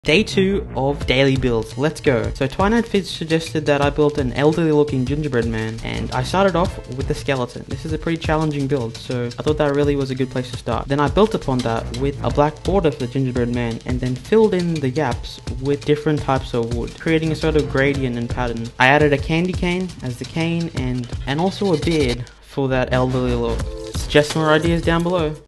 Day 2 of daily builds, let's go. So Twilight Fizz suggested that I build an elderly looking gingerbread man, and I started off with the skeleton. This is a pretty challenging build, so I thought that really was a good place to start. Then I built upon that with a black border for the gingerbread man, and then filled in the gaps with different types of wood, creating a sort of gradient and pattern. I added a candy cane as the cane, and also a beard for that elderly look. Suggest more ideas down below.